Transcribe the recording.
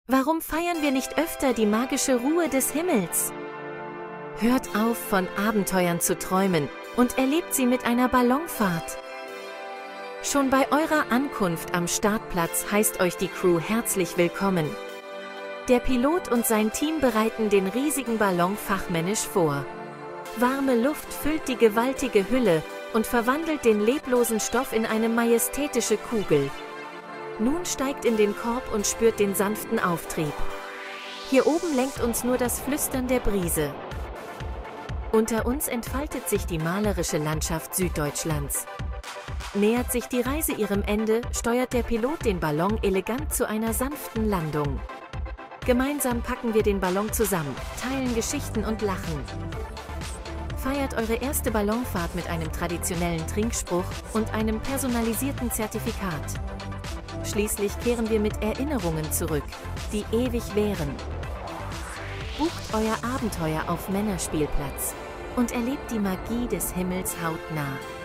Warum feiern wir nicht öfter die magische Ruhe des Himmels? Hört auf, von Abenteuern zu träumen und erlebt sie mit einer Ballonfahrt. Schon bei eurer Ankunft am Startplatz heißt euch die Crew herzlich willkommen. Der Pilot und sein Team bereiten den riesigen Ballon fachmännisch vor. Warme Luft füllt die gewaltige Hülle und verwandelt den leblosen Stoff in eine majestätische Kugel. Nun steigt in den Korb und spürt den sanften Auftrieb. Hier oben lenkt uns nur das Flüstern der Brise. Unter uns entfaltet sich die malerische Landschaft Süddeutschlands. Nähert sich die Reise ihrem Ende, steuert der Pilot den Ballon elegant zu einer sanften Landung. Gemeinsam packen wir den Ballon zusammen, teilen Geschichten und lachen. Feiert eure erste Ballonfahrt mit einem traditionellen Trinkspruch und einem personalisierten Zertifikat. Schließlich kehren wir mit Erinnerungen zurück, die ewig währen. Bucht euer Abenteuer auf Männerspielplatz und erlebt die Magie des Himmels hautnah.